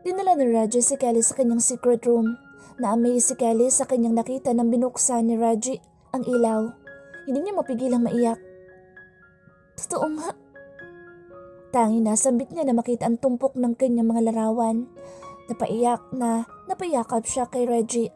Dinala ni Reggie si Kelly sa kanyang secret room. Na-amaze si Kelly sa kanyang nakita nang binuksan ni Reggie ang ilaw. Hindi niya mapigilang maiyak. Totoo nga. Tangi nasambit niya na makita ang tumpok ng kanyang mga larawan. Napayakap siya kay Reggie.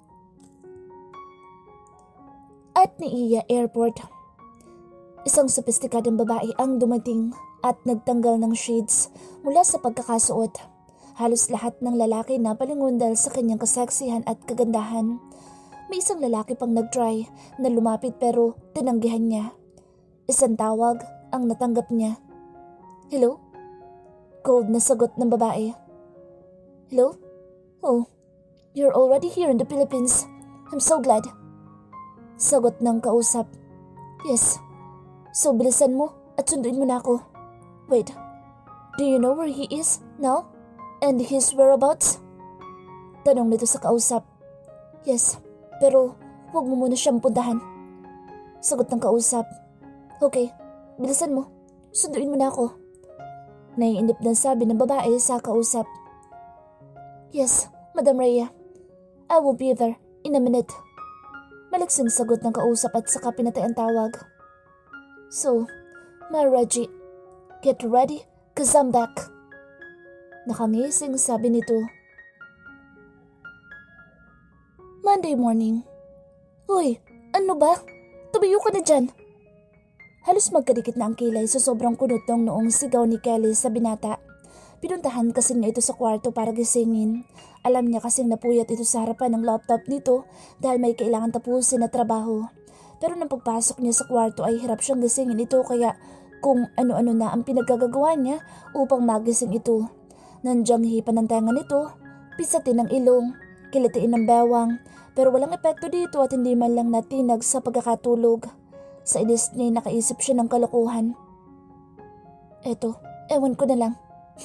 At niiya airport. Isang sopistikadong babae ang dumating at nagtanggal ng shades mula sa pagkakasuot. Halos lahat ng lalaki na palingundal sa kanyang kaseksihan at kagandahan. May isang lalaki pang nag-try na lumapit pero tinanggihan niya. Isang tawag ang natanggap niya. Hello? Cold na sagot ng babae. Hello? Oh, you're already here in the Philippines. I'm so glad. Sagot ng kausap. Yes. So bilisan mo at sunduin mo na ako. Wait, do you know where he is now? And his whereabouts? Tanong nito sa kausap. Yes, pero huwag mo muna siyang puntahan. Sagot ng kausap. Okay, bilisan mo. Sunduin mo na ako. Naiinip na sabi ng babae sa kausap. Yes, Madam Rhea. I will be there in a minute. Malaksing sagot ng kausap at saka pinatay ang tawag. So, my Reggie, get ready cause I'm back. Nakangising sabi nito. Monday morning. Hoy, ano ba? Tumayo ka na dyan. Halos magkadikit na ang kilay sa sobrang kunot ng noong sigaw ni Kelly sa binata. Pinuntahan kasi niya ito sa kwarto para gisingin. Alam niya kasing napuyat ito sa harapan ng laptop nito dahil may kailangan tapusin na trabaho. Pero nang pagpasok niya sa kwarto ay hirap siyang gisingin ito kaya kung ano-ano na ang pinagagagawa niya upang magising ito. Nandyang hipan ng tenga nito, pisatin ng ilong, kilitiin ng bewang, pero walang epekto dito at hindi man lang natinag sa pagkakatulog. Sa inis niya nakaisip siya ng kalokohan. Eto, ewan ko na lang.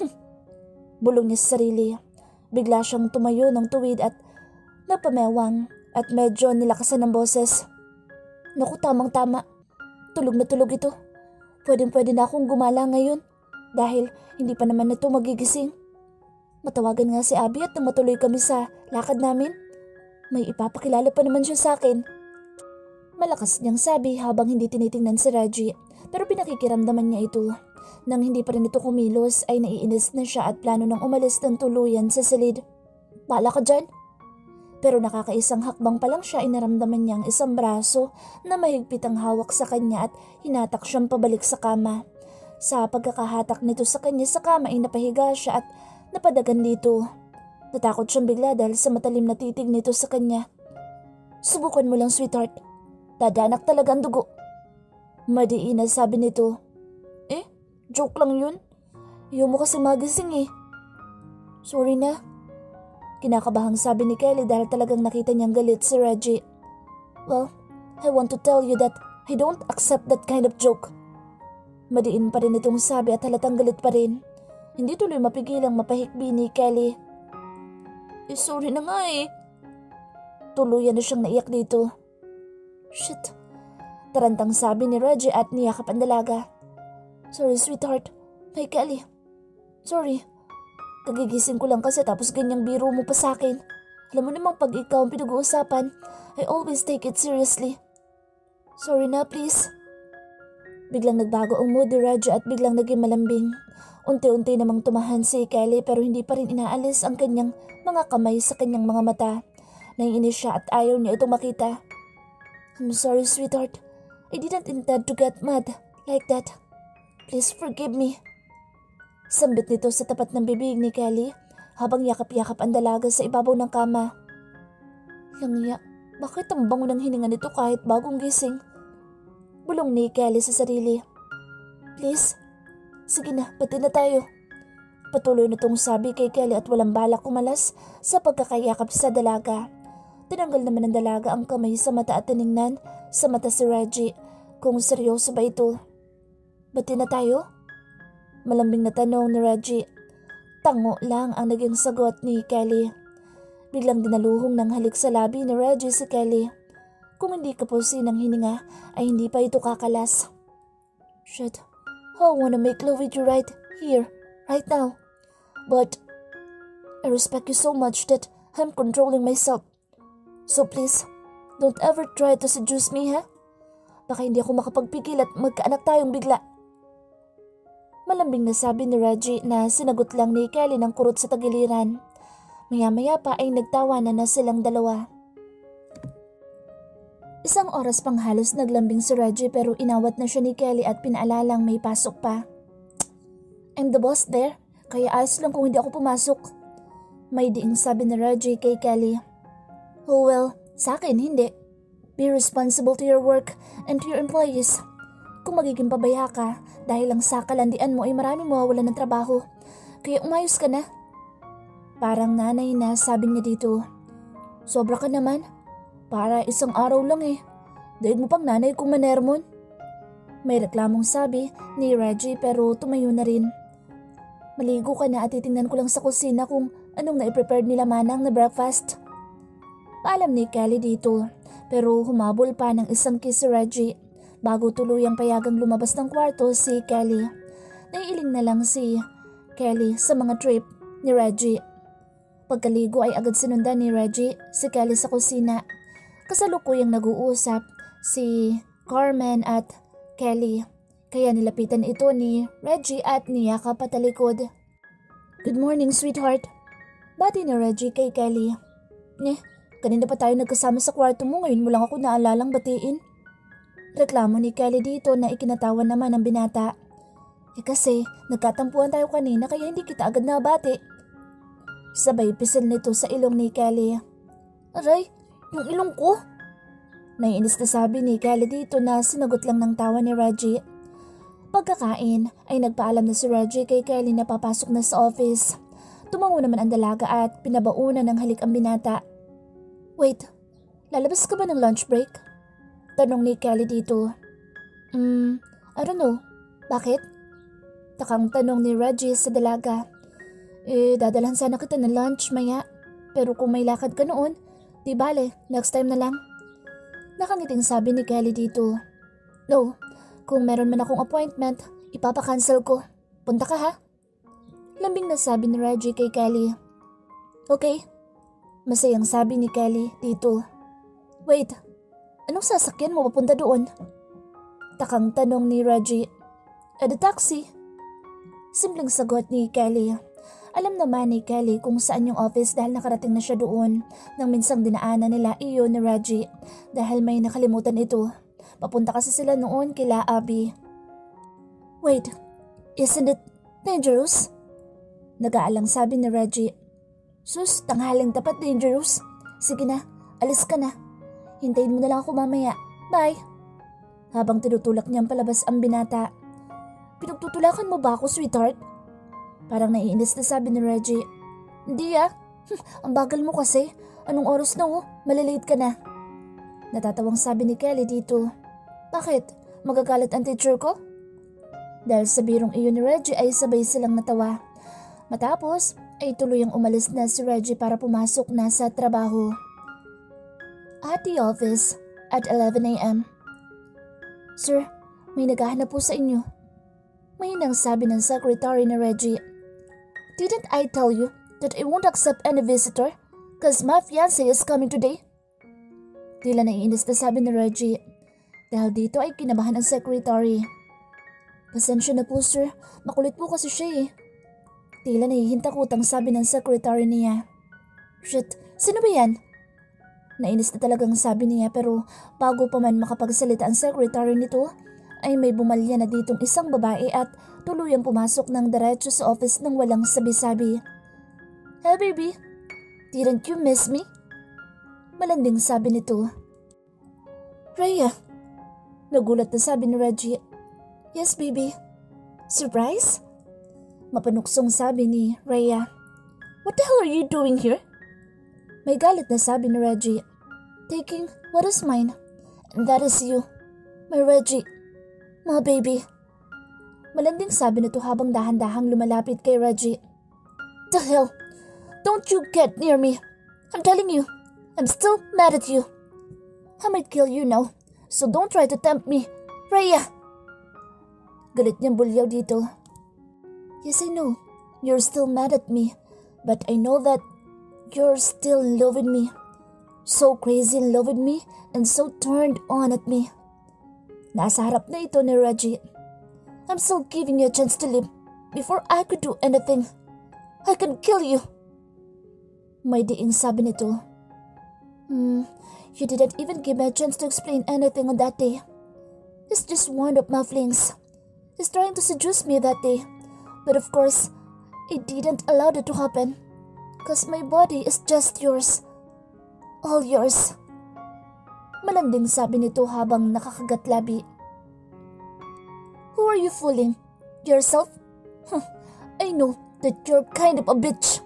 Bulong niya sa sarili. Bigla siyang tumayo ng tuwid at napamewang at medyo nilakasan ng boses. Naku, tamang-tama. Tulog na tulog ito. Pwedeng-pwede na akong gumala ngayon dahil hindi pa naman ito magigising. Matawagan nga si Abby at nang matuloy kami sa lakad namin. May ipapakilala pa naman siya sa akin. Malakas niyang sabi habang hindi tinitingnan si Reggie pero pinakikiramdaman niya ito. Nang hindi pa rin ito kumilos ay naiinis na siya at plano nang umalis ng tuluyan sa silid. Bala ka dyan? Pero nakakaisang hakbang pa lang siya ay naramdaman niyang isang braso na mahigpit ang hawak sa kanya at hinatak siyang pabalik sa kama. Sa pagkakahatak nito sa kanya sa kama ay napahiga siya at napadagan dito. Natakot siyang bigla dahil sa matalim na titig nito sa kanya. Subukan mo lang, sweetheart. Dadanak talaga ang dugo. Madiin na sabi nito. Joke lang yun. Ayaw mo kasi magising eh. Sorry na. Kinakabahang sabi ni Kelly dahil talagang nakita niyang galit si Reggie. Well, I want to tell you that I don't accept that kind of joke. Madiin pa rin itong sabi at halatang galit pa rin. Hindi tuloy mapigilang mapahikbi ni Kelly. Sorry na nga eh. Tuluyan na siyang naiyak dito. Shit. Tarantang sabi ni Reggie at niyakap ang dalaga. Sorry, sweetheart. Hey, Kelly. Sorry. Kagigising ko lang kasi tapos ganyang biro mo pa sa akin. Alam mo namang pag ikaw ang pinag-uusapan, I always take it seriously. Sorry na, please. Biglang nagbago ang mood ni Reggie at biglang naging malambing. Unti-unti namang tumahan si Kelly pero hindi pa rin inaalis ang kanyang mga kamay sa kanyang mga mata. Naiinis siya at ayaw niya itong makita. I'm sorry, sweetheart. I didn't intend to get mad like that. Please forgive me. Sambit nito sa tapat ng bibig ni Kelly habang yakap-yakap ang dalaga sa ibabaw ng kama. Langya, bakit ang bango ng hininga nito kahit bagong gising? Bulong ni Kelly sa sarili. Please, sige na, pati na tayo. Patuloy nitong sabi kay Kelly at walang balak kumalas sa pagkakayakap sa dalaga. Tinanggal naman ng dalaga ang kamay sa mata at tiningnan sa mata si Reggie kung seryoso ba ito. Bati na tayo? Malambing na tanong ni Reggie. Tango lang ang naging sagot ni Kelly. Biglang dinaluhong ng halik sa labi ni Reggie si Kelly. Kung hindi kapusin ang hininga ay hindi pa ito kakalas. Shit, I wanna make love with you right here, right now. But I respect you so much that I'm controlling myself. So please, don't ever try to seduce me, ha? Baka hindi ako makapagpigil at magkaanak tayong bigla. Malambing na sabi ni Reggie na sinagot lang ni Kelly ng kurot sa tagiliran. Maya-maya pa ay nagtawanan na silang dalawa. Isang oras pang halos naglambing si Reggie pero inawat na siya ni Kelly at pinaalalang may pasok pa. I'm the boss there, kaya ayos lang kung hindi ako pumasok. May diing sabi ni Reggie kay Kelly. Oh well, sa akin hindi. Be responsible to your work and to your employees. Kung magiging pabaya ka, dahil lang sa kalandian mo ay maraming mawawalan ng trabaho. Kaya umayos ka na. Parang nanay na sabi niya dito. Sobra ka naman. Para isang araw lang eh. Daig mo pang nanay kung manermon. May reklamong sabi ni Reggie pero tumayo na rin. Maligo ka na at titingnan ko lang sa kusina kung anong naiprepared nila manang na breakfast. Paalam ni Kelly dito pero humabol pa ng isang kiss si Reggie. Bago tuluyang payagang lumabas ng kwarto si Kelly. Naiiling na lang si Kelly sa mga trip ni Reggie. Pagkaligo ay agad sinundan ni Reggie si Kelly sa kusina. Kasalukuyang nag-uusap si Carmen at Kelly. Kaya nilapitan ito ni Reggie at niyakap patalikod. Good morning, sweetheart. Bati ni Reggie kay Kelly. Kanina pa tayo nagkasama sa kwarto mo, ngayon mo lang ako naalalang batiin. Reklamo ni Kelly dito na ikinatawan naman ng binata. Kasi nagkatampuan tayo kanina kaya hindi kita agad nabati. Sabay pisil nito sa ilong ni Kelly. Aray, yung ilong ko? Naiinis na sabi ni Kelly dito na sinagot lang ng tawa ni Reggie. Pagkakain ay nagpaalam na si Reggie kay Kelly na papasok na sa office. Tumango naman ang dalaga at pinabaunan ng halik ang binata. Wait, lalabas ka ba ng lunch break? Tanong ni Kelly dito. I don't know. Bakit? Takang tanong ni Reggie sa dalaga. Dadalhan sana kita ng lunch maya. Pero kung may lakad ka noon, di bale, next time na lang. Nakangiting sabi ni Kelly dito. No, kung meron man akong appointment, ipapakancel ko. Punta ka ha? Lambing na sabi ni Reggie kay Kelly. Okay. Masayang sabi ni Kelly dito. Wait. Anong sasakyan mo papunta doon? Takang tanong ni Reggie. The taxi. Simpleng sagot ni Kelly. Alam naman ni Kelly kung saan yung office dahil nakarating na siya doon nang minsang dinaanan nila iyon ni Reggie dahil may nakalimutan ito. Papunta kasi sila noon kila Abby. Wait, isn't it dangerous? Nag-aalang sabi ni Reggie. Sus, tanghaling tapat dangerous. Sige na, alis ka na. Hintayin mo na lang ako mamaya. Bye. Habang tinutulak niyang palabas ang binata. Pinagtutulakan mo ba ako, sweetheart? Parang naiinis na sabi ni Reggie. Hindi ang bagal mo kasi. Anong oras na Malilate ka na. Natatawang sabi ni Kelly dito. Bakit? Magagalit ang teacher ko? Dahil sa birong iyon ni Reggie ay sabay silang natawa. Matapos ay tuluyang umalis na si Reggie para pumasok na sa trabaho. At the office at 11 a.m. Sir, may naghahanap po sa inyo. Mahinang sabi ng secretary ni Reggie. Didn't I tell you that I won't accept any visitor cause my fiancé is coming today? Tila naiinis na sabi ni Reggie. Dahil dito ay kinabahan ang secretary. Pasensya na po sir, makulit po kasi siya eh. Tila nahihintakutang sabi ng secretary niya. Shit, sino ba yan? Nainis na talagang sabi niya pero bago pa man makapagsalita ang secretary nito ay may bumalya na ditong isang babae at tuluyang pumasok ng diretso sa office nang walang sabi-sabi. Hey baby, didn't you miss me? Malanding sabi nito. Rhea, nagulat na sabi ni Reggie. Yes baby. Surprise? Mapanuksong sabi ni Rhea. What the hell are you doing here? May galit na sabi ni Reggie. Taking what is mine. And that is you. My Reggie. My baby. Malanding sabi nito habang dahan-dahang lumalapit kay Reggie. The hell? Don't you get near me. I'm telling you. I'm still mad at you. I might kill you now. So don't try to tempt me. Rhea. Galit niyang bulyaw dito. Yes, I know. You're still mad at me. But I know that you're still in love with me. So crazy in love with me and so turned on at me. Nasa harap na ito ni Reggie. I'm still giving you a chance to live before I could do anything. I can kill you. May diing sabi nito. You didn't even give me a chance to explain anything on that day. It's just one of my flings. He's trying to seduce me that day. But of course, I didn't allow that to happen. Cause my body is just yours. All yours. Malanding sabi nito habang nakakagat labi. Who are you fooling? Yourself? I know that you're kind of a bitch.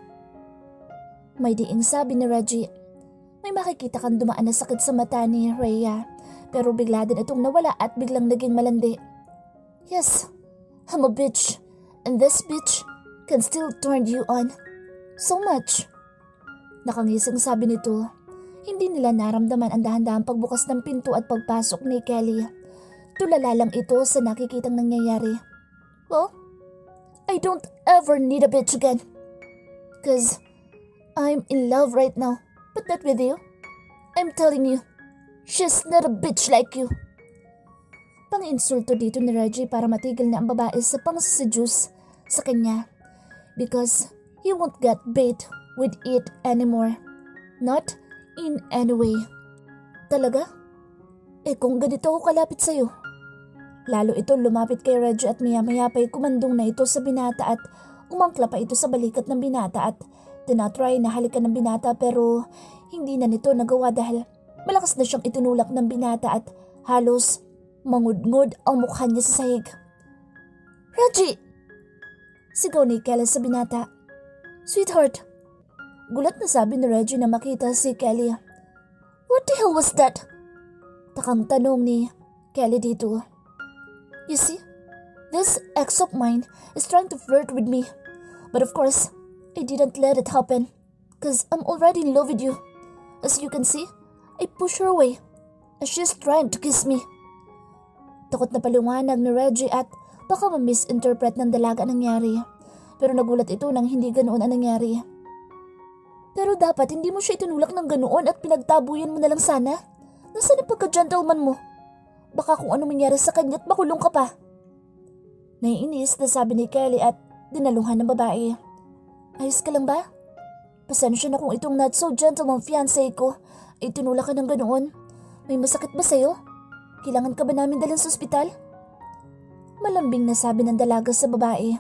May diing sabi ni Reggie. May makikita kang dumaan na sakit sa mata ni Rhea. Pero bigla din itong nawala at biglang naging malandi. Yes, I'm a bitch. And this bitch can still turn you on. So much. Nakangising sabi nito. Hindi nila naramdaman ang dahan-dahang pagbukas ng pinto at pagpasok ni Kelly. Tulala lang ito sa nakikitang nangyayari. Well, I don't ever need a bitch again. Cause I'm in love right now, but not with you. I'm telling you, she's not a bitch like you. Pang-insulto dito ni Reggie para matigil na ang babae sa pang-seduce sa kanya. Because he won't get bait with it anymore. Not in any way. Talaga? Kung ganito ako kalapit sa'yo. Lalo ito lumapit kay Reggie at maya-maya pa'y kumandong na ito sa binata at umangkla pa ito sa balikat ng binata at tinatry na halikan ng binata pero hindi na nito nagawa dahil malakas na siyang itinulak ng binata at halos mangudngod ang mukha niya sa sahig. Reggie! Sigaw ni Kelly sa binata. Sweetheart! Gulat na sabi ni Reggie na makita si Kelly. What the hell was that? Takang tanong ni Kelly dito. You see, this ex of mine is trying to flirt with me. But of course, I didn't let it happen. Cause I'm already in love with you. As you can see, I push her away. As she's trying to kiss me. Takot na paliwanag ni Reggie at baka ma-misinterpret ng dalaga ang nangyari. Pero nagulat ito nang hindi ganoon ang nangyari. Pero dapat hindi mo siya itinulak ng ganoon at pinagtabuyan mo na lang sana. Nasaan ang pagka-gentleman mo? Baka kung ano mangyari sa kanya at makulong ka pa. Naiinis na sabi ni Kelly at dinaluhan ng babae. Ayos ka lang ba? Pasensya na kung itong not so gentleman fiancé ko ay tinulak ka ng ganoon. May masakit ba sa'yo? Kailangan ka ba namin dalhin sa ospital? Malambing na sabi ng dalaga sa babae.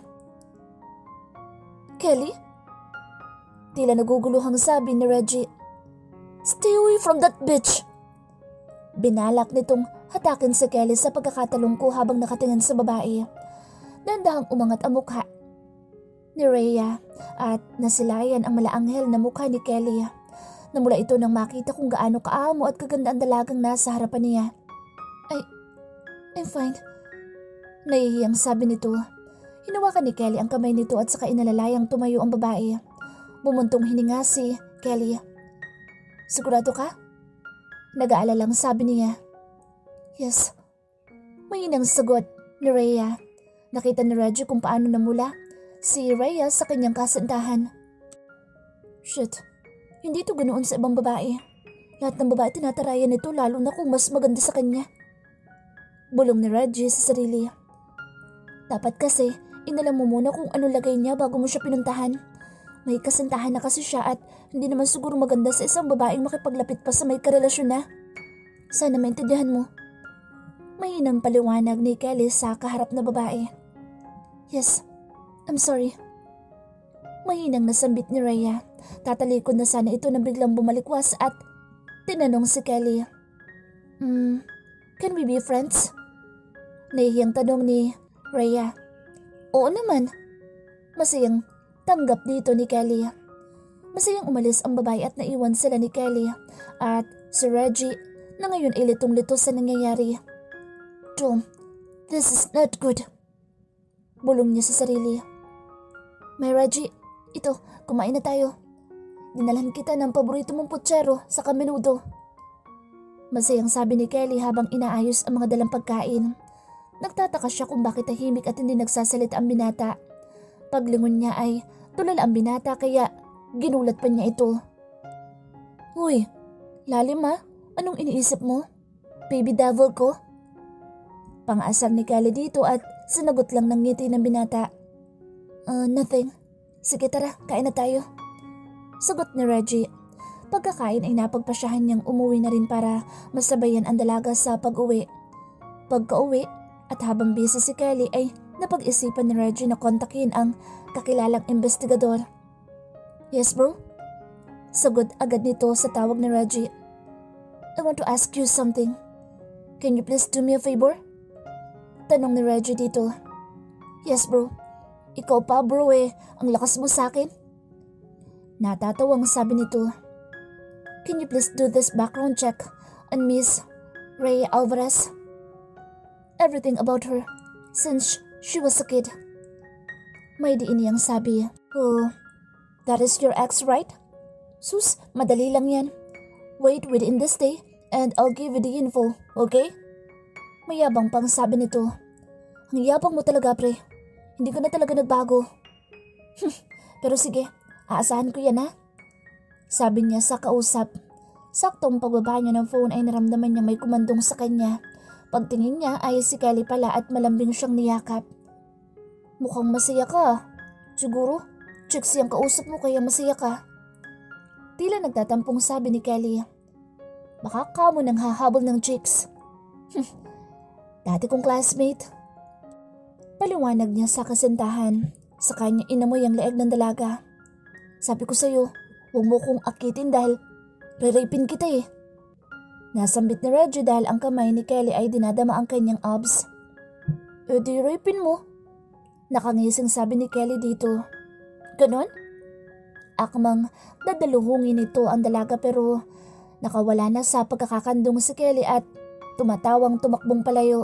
Kelly? Tila naguguluhang sabi ni Reggie. Stay away from that bitch! Binalak nitong hatakin si Kelly sa pagkakatalong ko habang nakatingin sa babae. Dandahang umangat ang mukha ni Rhea at nasilayan ang malaanghel na mukha ni Kelly. Namula ito nang makita kung gaano kaamo at kaganda ang dalagang nasa harapan niya. I'm fine. Nahihiyang sabi nito. Hinawakan ni Kelly ang kamay nito at saka inalalayang tumayo ang babae. Bumuntong hininga si Kelly. Sigurado ka? Nag-aalalang sabi niya. Yes. Mahinang sagot ni Rhea. Nakita ni Reggie kung paano namula si Rhea sa kanyang kasintahan. Shit. Hindi ito ganoon sa ibang babae. Lahat ng babae tinatarayan nito lalo na kung mas maganda sa kanya. Bulong ni Reggie sa sarili. Dapat kasi inalam mo muna kung ano lagay niya bago mo siya pinuntahan. May kasintahan na kasi siya at hindi naman siguro maganda sa isang babaeng makipaglapit pa sa may karelasyon na. Sana maintindihan mo. Mahinang paliwanag ni Kelly sa kaharap na babae. Yes, I'm sorry. Mahinang nasambit ni Rhea. Tatalikod na sana ito nang biglang bumalikwas at tinanong si Kelly. Can we be friends? Nahihiyang tanong ni Rhea. Oo naman. Masayang tanggap dito ni Kelly. Masayang umalis ang babae at naiwan sila ni Kelly at si Reggie na ngayon ay litong-lito sa nangyayari. Tom, this is not good. Bulong niya sa sarili. May Reggie, ito, kumain na tayo. Dinalhan kita ng paborito mong putsero sa kamenudo. Masayang sabi ni Kelly habang inaayos ang mga dalang pagkain. Nagtataka siya kung bakit tahimik at hindi nagsasalita ang binata. Paglingon niya ay tulala ang binata kaya Ginulat pa niya ito. Uy, lalim ah. Anong iniisip mo? Baby devil ko? Pang-asar ni Kelly dito at sinagot lang ng ngiti ng binata. Nothing. Sige tara, kain na tayo. Sagot ni Reggie. Pagkakain ay napagpasyahan niyang umuwi na rin para masabayan ang dalaga sa pag-uwi. Pagka-uwi at habang busy si Kelly ay napag-isipan ni Reggie na kontakin ang kakilalang investigador. Yes bro? Sagot agad nito sa tawag ni Reggie. I want to ask you something. Can you please do me a favor? Tanong ni Reggie dito. Yes bro. Ikaw pa bro ang lakas mo sa akin. Natatawang sabi nito. Can you please do this background check on Miss Rhea Alvarez? Everything about her since she was a kid. May diin niyang sabi. Oh, that is your ex right? Sus, madali lang yan. Wait within this day and I'll give you the info, okay? Mayabang pang sabi nito. Ang yabang mo talaga pre. Hindi ka na talaga nagbago. Pero sige, aasahan ko yan ha. Sabi niya sa kausap. Saktong pagbaba niya ng phone ay naramdaman niya may kumandong sa kanya. Pagtingin niya ay si Kelly pala at malambing siyang niyakap. Mukhang masaya ka. Siguro, chicks yung kausap mo kaya masaya ka. Tila nagtatampong sabi ni Kelly. Baka ka mo nang hahabol ng chicks. Dati kong classmate. Paliwanag niya sa kasintahan. Sa kanya inamoy ang leeg ng dalaga. Sabi ko sa'yo, huwag mo kong akitin dahil re-rapin kita eh. Nasambit ni Reggie dahil ang kamay ni Kelly ay dinadama ang kanyang abs. Di rapin mo. Nakangising sabi ni Kelly dito. Ganon? Akmang dadaluhungin nito ang dalaga pero nakawala na sa pagkakakandong si Kelly at tumatawang tumakbong palayo.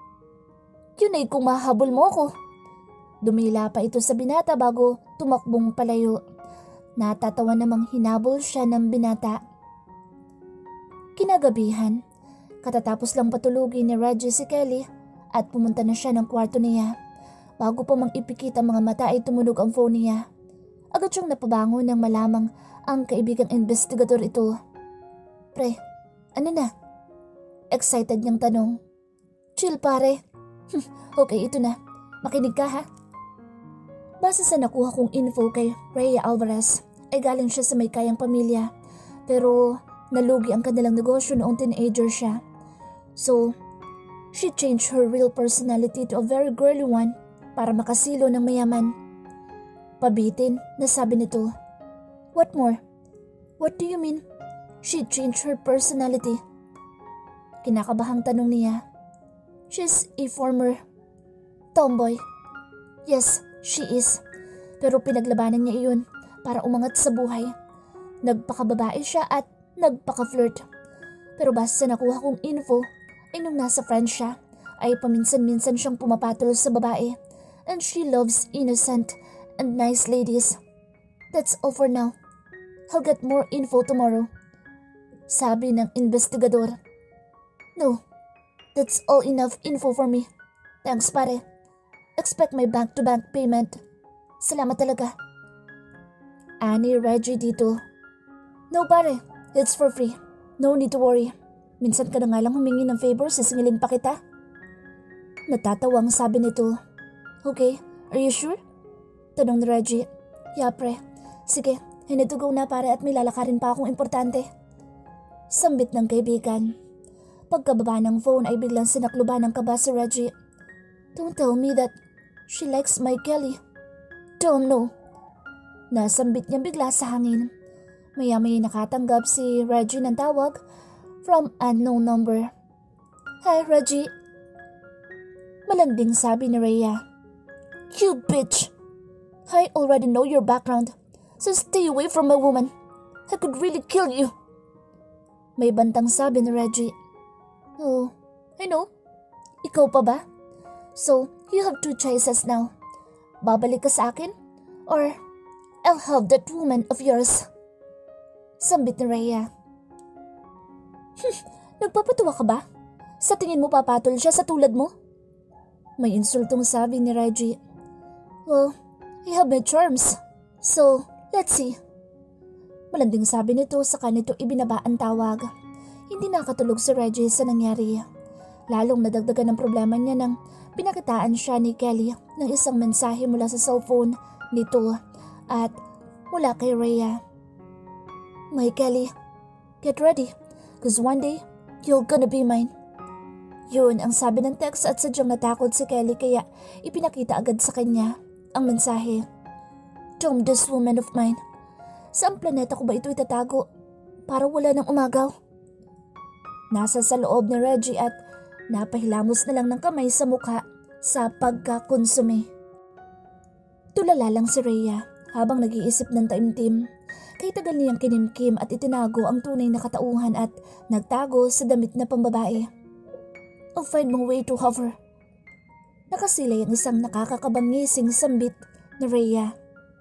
Yun ay kung mahabol mo ako. Dumila pa ito sa binata bago tumakbong palayo. Natatawa namang hinabol siya ng binata. Kinagabihan, katatapos lang patulugin ni Reggie si Kelly at pumunta na siya ng kwarto niya. Bago pa mang ipikit ang mga mata ay tumunog ang phone niya. Agad siyang napabangon nang malamang ang kaibigang investigador ito. Pre, ano na? Excited niyang tanong. Chill pare. Okay, ito na. Makinig ka ha. Base sa nakuha kong info kay Rhea Alvarez ay galing siya sa may kayang pamilya pero nalugi ang kanilang negosyo noong teenager siya. So, she changed her real personality to a very girly one para makasilo ng mayaman. Pabitin na sabi nito. What more? What do you mean? She changed her personality. Kinakabahang tanong niya. She's a former tomboy. Yes, she is. Pero pinaglabanan niya iyon para umangat sa buhay. Nagpakababae siya at nagpaka-flirt. Pero base sa nakuha kong info, ay nung nasa France siya, ay paminsan-minsan siyang pumapatol sa babae. And she loves innocent and nice ladies. That's all for now. I'll get more info tomorrow. Sabi ng investigador. No, that's all enough info for me. Thanks pare. Expect my bank-to-bank payment. Salamat talaga. Ani Reggie dito. No pare, it's for free. No need to worry. Minsan ka na nga lang humingi ng favor, sisingilin pa kita. Natatawang sabi nito. Okay, are you sure? Tanong ni Reggie. Yeah pre. Sige, I need to go na pare at may lalakarin pa akong importante. Sambit ng kaibigan. Pagkababa ng phone ay biglang sinakluban ng kaba si Reggie. Don't tell me that she likes my Kelly. Don't know. Nasambit niya bigla sa hangin. Maya-maya nakatanggap si Reggie ng tawag from unknown number. Hi Reggie. Malanding sabi ni Rhea. You bitch! I already know your background, so stay away from my woman. I could really kill you. May bantang sabi ni Reggie. Oh, I know. Ikaw pa ba? So, you have two choices now. Babalik ka sa akin? Or, I'll have that woman of yours. Sambit ni Rhea. Nagpapatawa ka ba? Sa tingin mo papatol siya sa tulad mo? May insultong sabi ni Reggie. Well, I have my charms. So, let's see. Malanding sabi nito sa kanito ibinaba ang tawag. Hindi nakatulog si Reggie sa nangyari. Lalong nadagdagan ng problema niya nang pinakitaan siya ni Kelly ng isang mensahe mula sa cellphone nito at mula kay Rhea. "My Kelly, get ready, cause one day you're gonna be mine." Yun ang sabi ng text at sadyang natakot si Kelly kaya ipinakita agad sa kanya ang mensahe. "Damn this woman of mine. Saan planeta ko ba ito itatago para wala nang umagaw?" Nasa sa loob ni Reggie at napahilamos na lang ng kamay sa mukha sa pagkakonsumi. Tulala lang si Rhea habang nag-iisip ng taimtim. Kay tagal niyang kinimkim at itinago ang tunay na katauhan at nagtago sa damit na pambabae. "I'll find my way to hover." Nakasilay ang isang nakakakabangising sambit na Rhea.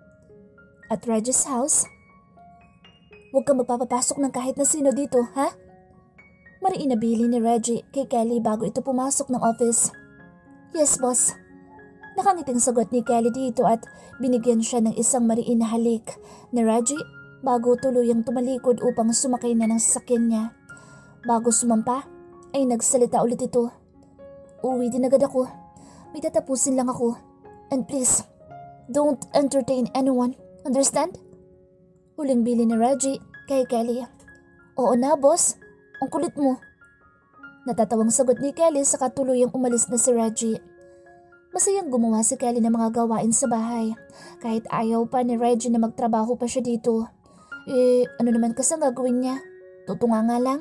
At Reggie's house, "Huwag kang magpapapasok ng kahit na sino dito, ha?" Mariin na bili ni Reggie kay Kelly bago ito pumasok ng office. "Yes, boss." Nakangiting sagot ni Kelly dito at binigyan siya ng isang mariin na halik ni Reggie bago tuluyang tumalikod upang sumakay na ng sasakyan niya. Bago sumampa ay nagsalita ulit ito. "Uwi din agad ako. May tatapusin lang ako. And please, don't entertain anyone. Understand?" Huling bili ni Reggie kay Kelly. "Oo na, boss. Ang kulit mo." Natatawang sagot ni Kelly sa katuluyang umalis na si Reggie. Masayang gumawa si Kelly ng mga gawain sa bahay. Kahit ayaw pa ni Reggie na magtrabaho pa siya dito. Ano naman kasang gagawin niya? Tutunga nga lang.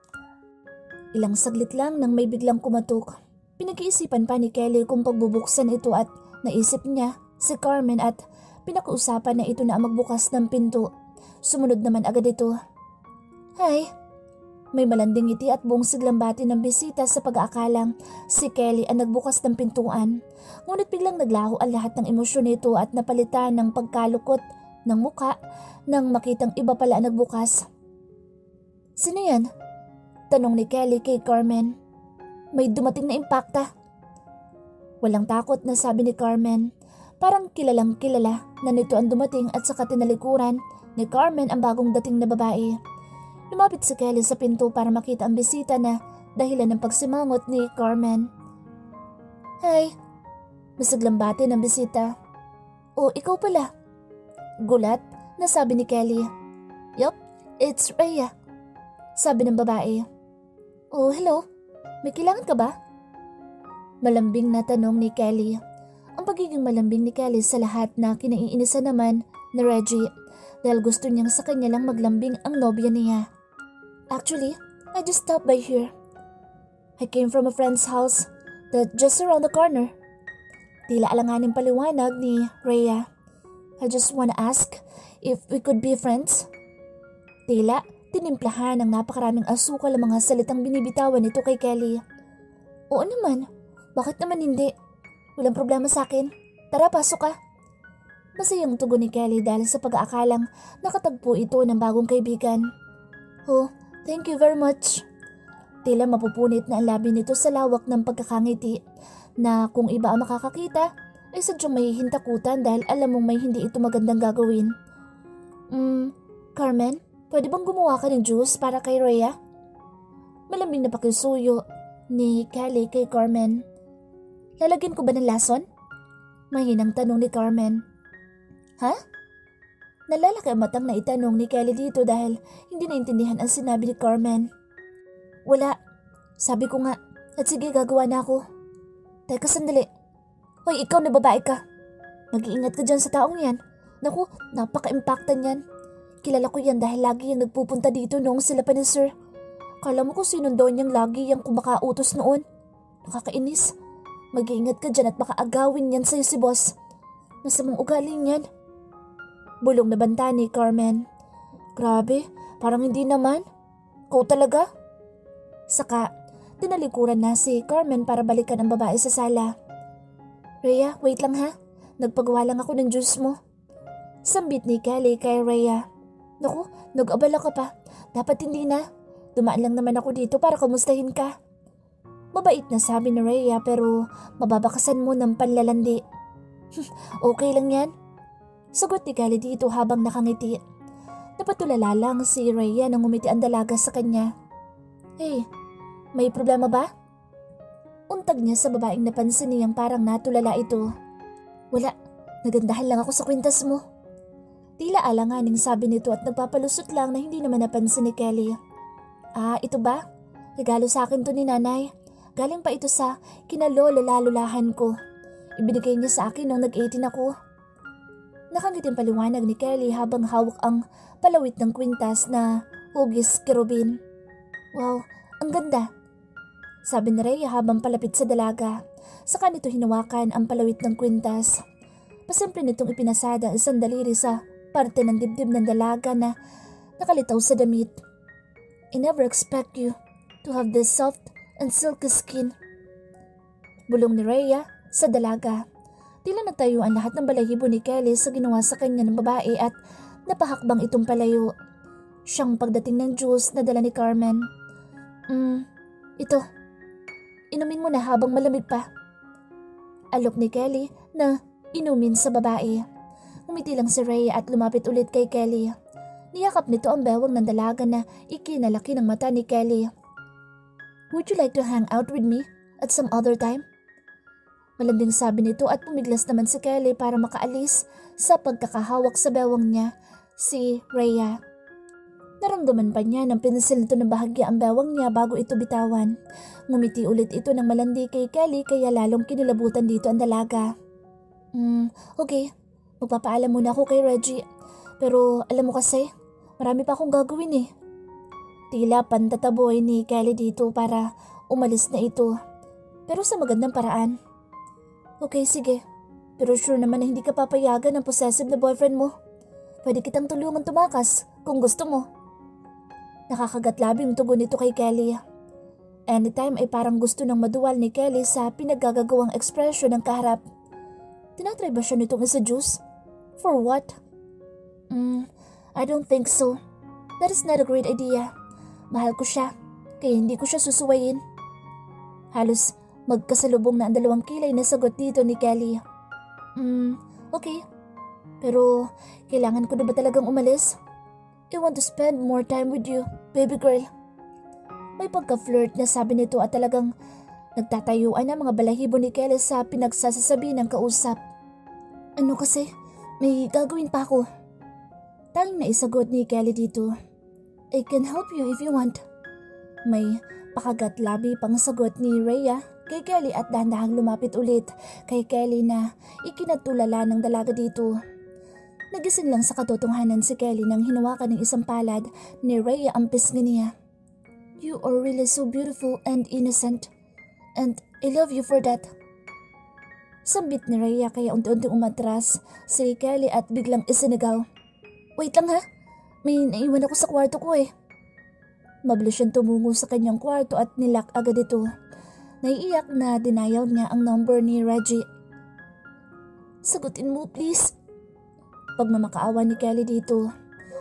Ilang saglit lang nang may biglang kumatok. Pinag-iisipan pa ni Kelly kung pagbubuksan ito at naisip niya si Carmen at pinakiusapan na ito na ang magbukas ng pinto. Sumunod naman agad ito. "Hi." May malanding ngiti at buong siglang bati ng bisita sa pag-aakalang si Kelly ang nagbukas ng pintuan. Ngunit biglang naglaho ang lahat ng emosyon nito at napalitan ng pagkalukot ng muka nang makitang iba pala ang nagbukas. "Sino yan?" tanong ni Kelly kay Carmen. "May dumating na impakta." Walang takot na sabi ni Carmen. Parang kilalang kilala na nito ang dumating at saka tinalikuran ni Carmen ang bagong dating na babae. Lumapit si Kelly sa pinto para makita ang bisita na dahilan ng pagsimangot ni Carmen. "Hi." Masiglang bati ng bisita. "Oh, ikaw pala." Gulat na sabi ni Kelly. "Yup, it's Rhea," sabi ng babae. "Oh, hello. May kailangan ka ba?" Malambing na tanong ni Kelly. Ang pagiging malambing ni Kelly sa lahat na kinaiinisan naman ni Reggie dahil gusto niyang sa kanya lang maglambing ang nobya niya. "Actually, I just stopped by here. I came from a friend's house that's just around the corner." Tila alanganing paliwanag ni Rhea. "I just wanna ask if we could be friends." Tila tinimplahan ng napakaraming asukal ang mga salitang binibitawan nito kay Kelly. "Oo naman, bakit naman hindi? Walang problema sa akin. Tara, pasok ka." Masayang tugon ni Kelly dahil sa pag-aakalang nakatagpo ito ng bagong kaibigan. "Oh, thank you very much." Tila mapupunit na ang labi nito sa lawak ng pagkakangiti na kung iba ang makakakita ay sadyang mahihintakutan dahil alam mong may hindi ito magandang gagawin. Carmen, pwede bang gumawa ka ng juice para kay Rhea?" Malambing na pakisuyo ni Kelly kay Carmen. "Lalagyan ko ba ng lason?" Mahinang tanong ni Carmen. "Ha?" Nalalaki ang matang na itanong ni Kelly dito dahil hindi naintindihan ang sinabi ni Carmen. "Wala. Sabi ko nga. At sige, gagawa na ako." "Teka, sandali. Hoy, ikaw na babae ka. Mag-iingat ka dyan sa taong yan. Naku, napaka-impactan yan. Kilala ko yan dahil lagi yung nagpupunta dito noong sila pa ni Sir. Kala mo kung sinong doon yung lagi yung kumakautos noon. Nakakainis. Mag-iingat ka dyan at baka agawin yan sa'yo si boss. Masamang ugali yan." Bulong na banta ni Carmen. "Grabe, parang hindi naman. Ikaw talaga?" Saka, tinalikuran na si Carmen para balikan ang babae sa sala. "Rhea, wait lang ha. Nagpagawa lang ako ng juice mo." Sambit ni Kelly kay Rhea. "Naku, nag-abala ka pa. Dapat hindi na. Dumaan lang naman ako dito para kamustahin ka." Mabait na sabi ni Rhea pero mababakasan mo ng panlalandi. "Okay lang yan." Sagot ni Kelly dito habang nakangiti. Napatulala lang si Rhea nang ngumiti ang dalaga sa kanya. Hey, may problema ba? Untag niya sa babaeng napansin niyang parang natulala ito. Wala, nagandahan lang ako sa kwintas mo. Tila alanganing sabi nito at nagpapalusot lang na hindi naman napansin ni Kelly. Ito ba? Regalo sa akin to ni nanay. Galing pa ito sa kinalolo-lalulahan ko. Ibinigay niya sa akin nung nag-18 ako. Nakangiting paliwanag ni Kelly habang hawak ang palawit ng kwintas na hugis kerubin. Wow, ang ganda. Sabi ni Rhea habang palapit sa dalaga. Saka nito hinawakan ang palawit ng kwintas. Pasimple nitong ipinasada ang isang daliri sa parte ng dibdib ng dalaga na nakalitaw sa damit. I never expect you to have this soft and silky skin. Bulong ni Rhea sa dalaga. Tila nagtayo ang lahat ng balahibo ni Kelly sa ginawa sa kanya ng babae at napahakbang itong palayo. Siyang pagdating ng juice na dala ni Carmen. Ito. Inumin mo na habang malamig pa. Alok ni Kelly na inumin sa babae. Umiti lang si Rhea at lumapit ulit kay Kelly. Niyakap nito ang bewang ng dalaga na ikinalaki ng mata ni Kelly. Would you like to hang out with me at some other time? Malanding sabi nito at pumiglas naman si Kelly para makaalis sa pagkakahawak sa bewang niya, si Rhea. Naramdaman pa niya ng pinisil nito ng bahagya ang bewang niya bago ito bitawan. Ngumiti ulit ito ng malandi kay Kelly kaya lalong kinilabutan dito ang dalaga. Okay. Magpapaalam muna ako kay Reggie. Pero alam mo kasi, marami pa akong gagawin eh. Tila pantataboy ni Kelly dito para umalis na ito. Pero sa magandang paraan. Okay, sige. Pero sure naman na hindi ka papayagan ng possessive na boyfriend mo. Pwede kitang tulungan tumakas kung gusto mo. Nakakagatlabi yung tugon nito kay Kelly. Anytime ay parang gusto ng maduwal ni Kelly sa pinaggagawang ekspresyon ng kaharap. Tinatry ba siya nitong isa-juice? For what? I don't think so. That is not a great idea. Mahal ko siya, kaya hindi ko siya susuwayin. Halos magkasalubong na ang dalawang kilay na sagot dito ni Kelly. Okay. Pero kailangan ko na ba talagang umalis? I want to spend more time with you, baby girl. May pagka-flirt na sabi nito at talagang nagtatayuan ang mga balahibo ni Kelly sa pinagsasasabi ng kausap. Ano kasi? May gagawin pa ako. Tanging naisagot ni Kelly dito. I can help you if you want. May pakagat-labi pang sagot ni Rhea kay Kelly at dahan-dahang lumapit ulit kay Kelly na ikinatulala ng dalaga dito. Nagising lang sa katotohanan si Kelly nang hinawakan ng isang palad ni Rhea ang pisngi niya. You are really so beautiful and innocent. And I love you for that. Sambit ni Rhea kaya unti-unting umatras si Kelly at biglang isinigaw. Wait lang ha, may naiwan ako sa kwarto ko eh. Mabilis siyang tumungo sa kanyang kwarto at nilak agad ito. Naiiyak na denial niya ang number ni Reggie. Sagutin mo please. Pagmamakaawa ni Kelly dito.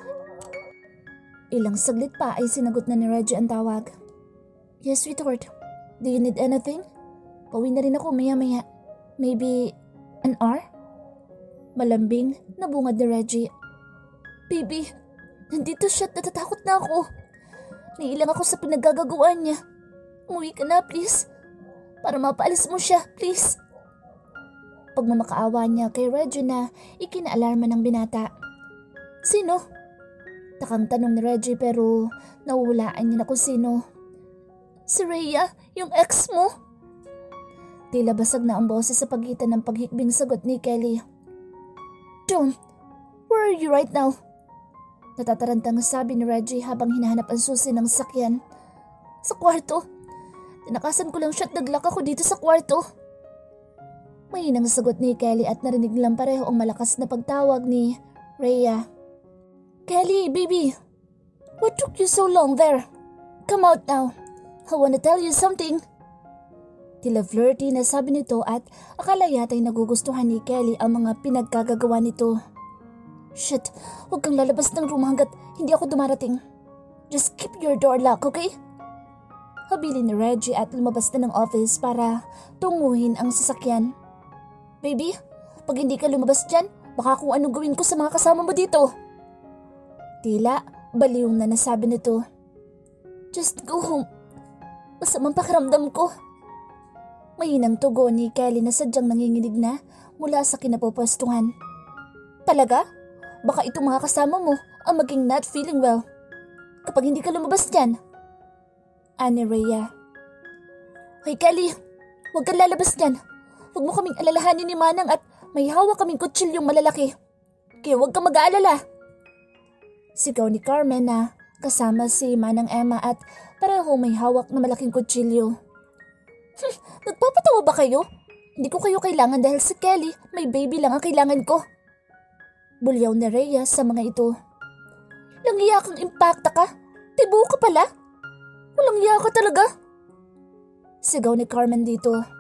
Ilang saglit pa ay sinagot na ni Reggie ang tawag. Yes, sweetheart. Do you need anything? Pauwi na rin ako maya-maya. Maybe an hour? Malambing na bungad ni Reggie. Baby, nandito siya at natatakot na ako. Naiilang ako sa pinaggagawaan niya. Umuwi ka na, please. Para mapaalis mo siya, please. Pagmamakaawa niya kay Reggie na ikinaalarma ng binata. Sino? Takang tanong ni Reggie pero nahuhulaan niya na kung sino. Si Rhea, yung ex mo. Tila basag na ang boses sa pagitan ng paghikbing sagot ni Kelly. John, where are you right now? Natatarantang sabi ni Reggie habang hinahanap ang susi ng sakyan. Sa kwarto. Tinakasan ko lang siya at naglak ako dito sa kwarto. Mahinang sagot ni Kelly at narinig nilang pareho ang malakas na pagtawag ni Rhea. Kelly, baby! What took you so long there? Come out now. I wanna tell you something. Tila flirty na sabi nito at akala yata'y nagugustuhan ni Kelly ang mga pinagkagagawa nito. Shit, huwag kang lalabas ng room hanggat hindi ako dumarating. Just keep your door locked, okay? Habilin ni Reggie at lumabas na ng office para tunguhin ang sasakyan. Baby, pag hindi ka lumabas dyan, baka kung anong gawin ko sa mga kasama mo dito. Tila baliw na nasabi nito. Just go home. Masamang pakiramdam ko. Mahinang tugon ni Kelly na sadyang nanginginig na mula sa kinapupwestuhan. Talaga? Baka itong mga kasama mo ang maging not feeling well kapag hindi ka lumabas dyan. Ani Rhea. Hoy Kelly, huwag kang lalabas dyan. Huwag mo kaming alalahanin ni Manang at may hawak kaming kutsilyong malalaki. Kaya huwag kang mag-aalala. Sigaw ni Carmen na kasama si Manang Emma at pareho may hawak na malaking kutsilyo. Nagpapatawa ba kayo? Hindi ko kayo kailangan dahil si Kelly may baby lang ang kailangan ko. Bulyaw ni Rhea sa mga ito. Langya kang impacta ka? Tibo ka pala? Walang iya ka talaga? Sigaw ni Carmen dito.